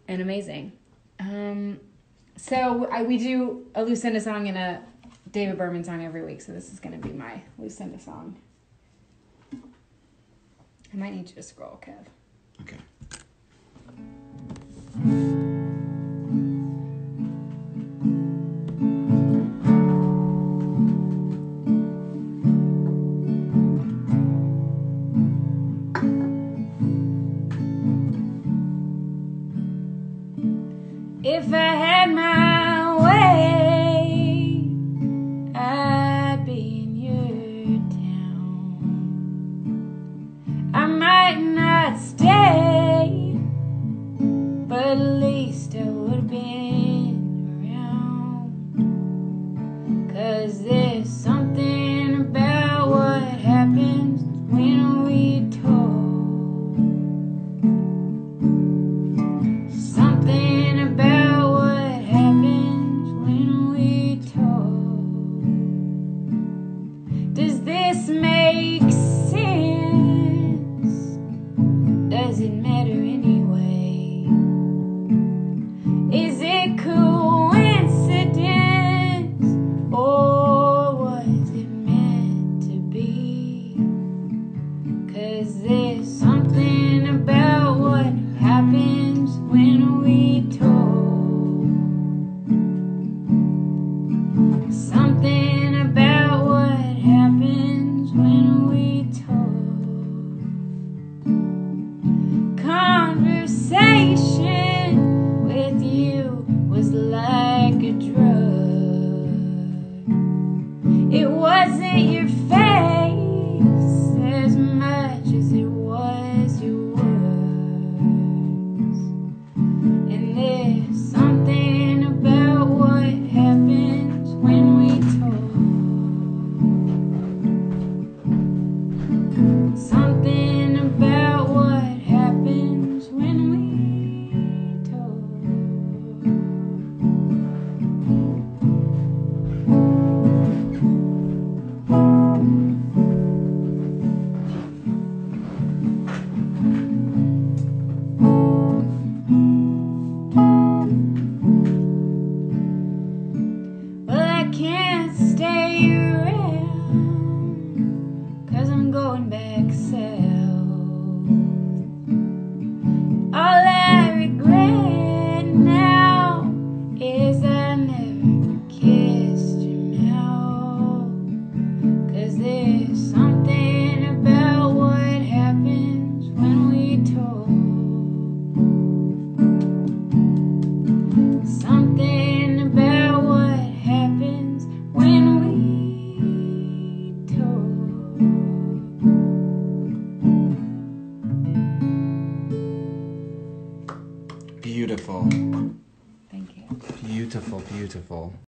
and amazing. So we do a Lucinda song and a David Berman song every week, so this is going to be my Lucinda song. I might need you to scroll, Kev. Okay. If I had my way, I'd be in your town. I might not stay, but at least I would have been around. 'Cause there's something about what happens when we talk. Something about what happens when we talk. Does this make sense? Does it matter anyway? Is it coincidence, or was it meant to be? 'Cause there's something about what happens when we talk. Something about what happens when we talk. Conversation with you was like a drug. It wasn't your face as much as it was your words. And there's something about what happens when we talk. Something about what happens when we talk. Well, I can't stay around, 'cause I'm going back south. All I regret now is I never kissed your mouth. 'Cause there's something about what happens when we talk. Something about what happens when we talk. Beautiful. Thank you. Beautiful, beautiful.